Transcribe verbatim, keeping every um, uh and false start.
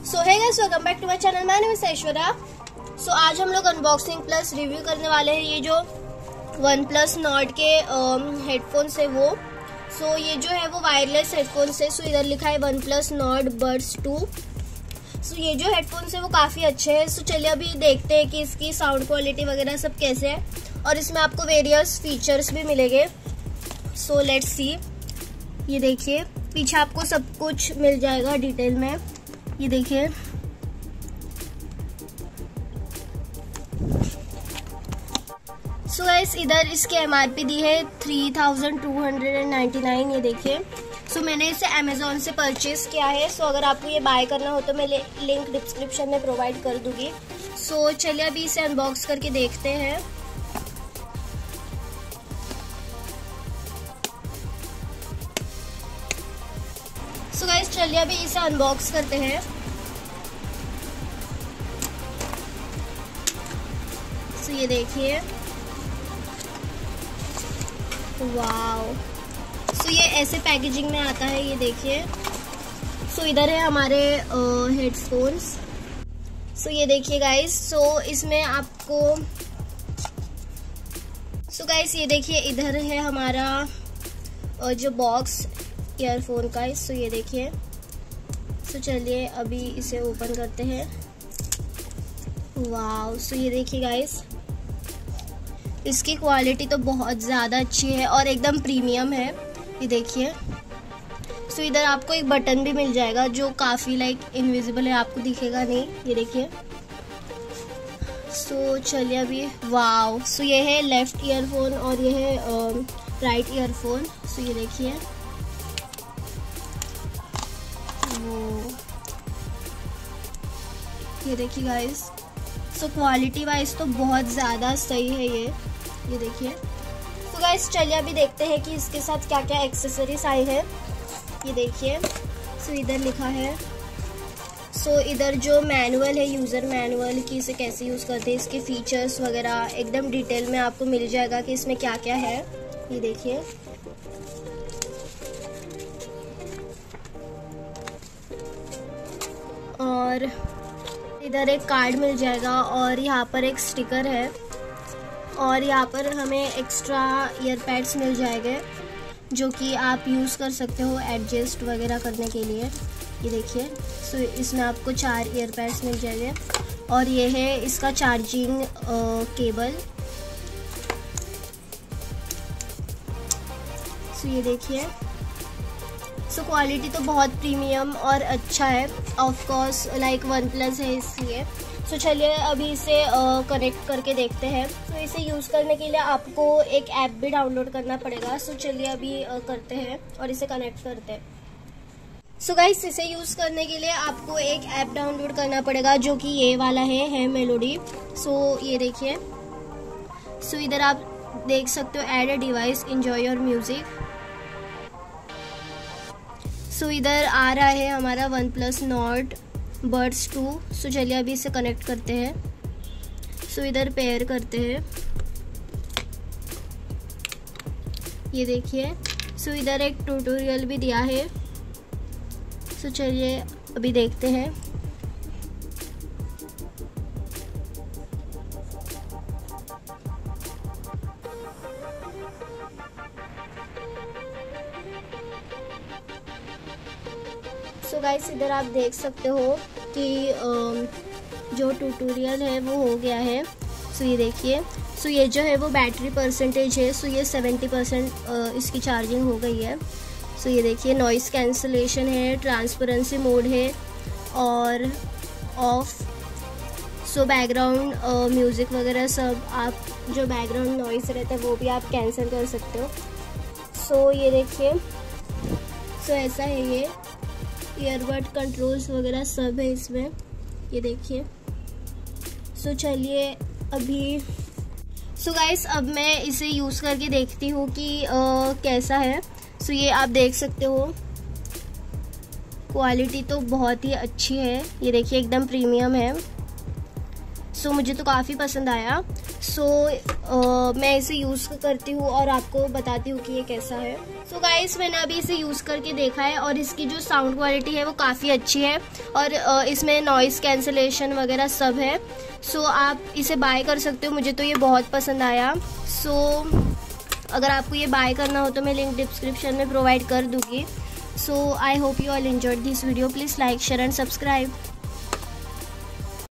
So hey guys, welcome back to my channel. My name is Aishwarya. So आज हम लोग unboxing plus review करने वाले हैं ये जो वन प्लस नॉर्ड के हेडफोन्स है वो। सो so, ये जो है वो वायरलेस हेडफोन्स है। सो so, इधर लिखा है OnePlus Nord buds two. So ये जो हेडफोन्स है वो काफ़ी अच्छे हैं। सो so, चलिए अभी देखते हैं कि इसकी साउंड क्वालिटी वगैरह सब कैसे है, और इसमें आपको वेरियस फीचर्स भी मिलेंगे। So let's see. ये देखिए पीछे आपको सब कुछ मिल जाएगा डिटेल में। ये देखिए सो गाइस, इधर इसके एमआरपी दी है three thousand two hundred ninety nine. ये देखिए सो so, मैंने इसे अमेजोन से परचेज किया है। सो so, अगर आपको ये बाय करना हो तो मैं लिंक डिस्क्रिप्शन में प्रोवाइड कर दूंगी। सो so, चलिए अभी इसे अनबॉक्स करके देखते हैं। सो so, गाइस चलिए अभी इसे अनबॉक्स करते हैं। सो so, ये देखिए वाओ। सो so, ये ऐसे पैकेजिंग में आता है। ये देखिए सो so, इधर है हमारे हेडफोन्स। सो so, ये देखिए गाइस। सो so, इसमें आपको सो so, गाइस ये देखिए इधर है हमारा uh, जो बॉक्स ईयरफोन का। सो so, ये देखिए सो so, चलिए अभी इसे ओपन करते हैं। वाओ। सो so, ये देखिए गाइस, इसकी क्वालिटी तो बहुत ज़्यादा अच्छी है और एकदम प्रीमियम है। ये देखिए सो so, इधर आपको एक बटन भी मिल जाएगा जो काफ़ी लाइक इनविजिबल है, आपको दिखेगा नहीं। ये देखिए सो so, चलिए अभी वाओ। सो so, ये है लेफ्ट ईयरफोन और ये है राइट ईयरफोन। सो ये देखिए वो ये देखिए गाइस। सो क्वालिटी वाइज तो बहुत ज़्यादा सही है ये ये देखिए। तो गाइस चलिए अभी देखते हैं कि इसके साथ क्या क्या एक्सेसरीज आई है। ये देखिए सो इधर लिखा है। सो इधर जो मैनुअल है, यूज़र मैनुअल, कि इसे कैसे यूज़ करते हैं, इसके फीचर्स वगैरह एकदम डिटेल में आपको मिल जाएगा कि इसमें क्या क्या है। ये देखिए और इधर एक कार्ड मिल जाएगा और यहाँ पर एक स्टिकर है और यहाँ पर हमें एक्स्ट्रा ईयर पैड्स मिल जाएंगे जो कि आप यूज़ कर सकते हो एडजस्ट वगैरह करने के लिए। ये देखिए सो इसमें आपको चार ईयर पैड्स मिल जाएंगे और ये है इसका चार्जिंग केबल। सो ये देखिए सो क्वालिटी तो बहुत प्रीमियम और अच्छा है। Of course like OnePlus है इसलिए। सो so, चलिए अभी इसे कनेक्ट uh, करके देखते हैं। तो so, इसे यूज़ करने के लिए आपको एक ऐप भी डाउनलोड करना पड़ेगा। सो so, चलिए अभी uh, करते हैं और इसे कनेक्ट करते हैं। सो so, गाइस इसे यूज़ करने के लिए आपको एक ऐप डाउनलोड करना पड़ेगा जो कि ये वाला है है मेलोडी। सो so, ये देखिए सो so, इधर आप देख सकते हो add a device, enjoy your music. So इधर आ रहा है हमारा OnePlus Nord buds two. So चलिए अभी इसे कनेक्ट करते हैं। सो so, इधर पेयर करते हैं। ये देखिए सो so, इधर एक ट्यूटोरियल भी दिया है। सो so, चलिए अभी देखते हैं। सो so गाइस इधर आप देख सकते हो कि जो ट्यूटोरियल है वो हो गया है। सो so ये देखिए सो so ये जो है वो बैटरी परसेंटेज है। सो so ये सेवेंटी परसेंट इसकी चार्जिंग हो गई है। सो so ये देखिए नॉइस कैंसलेशन है, ट्रांसपेरेंसी मोड है और ऑफ। सो बैकग्राउंड म्यूज़िक वगैरह सब, आप जो बैकग्राउंड नॉइस रहता है वो भी आप कैंसिल कर सकते हो। सो so ये देखिए सो so ऐसा है ये। ईयरबड कंट्रोल्स वगैरह सब है इसमें। ये देखिए सो चलिए अभी सो गाइस अब मैं इसे यूज़ करके देखती हूँ कि आ, कैसा है। सो ये आप देख सकते हो क्वालिटी तो बहुत ही अच्छी है। ये देखिए एकदम प्रीमियम है। सो मुझे तो काफ़ी पसंद आया। सो so, uh, मैं इसे यूज़ करती हूँ और आपको बताती हूँ कि ये कैसा है। सो so, गाइस मैंने अभी इसे यूज़ करके देखा है और इसकी जो साउंड क्वालिटी है वो काफ़ी अच्छी है और uh, इसमें नॉइज़ कैंसलेशन वगैरह सब है। सो so, आप इसे बाय कर सकते हो, मुझे तो ये बहुत पसंद आया। सो so, अगर आपको ये बाय करना हो तो मैं लिंक डिस्क्रिप्शन में प्रोवाइड कर दूँगी। So I hope you all enjoyed this video. Please like share and subscribe.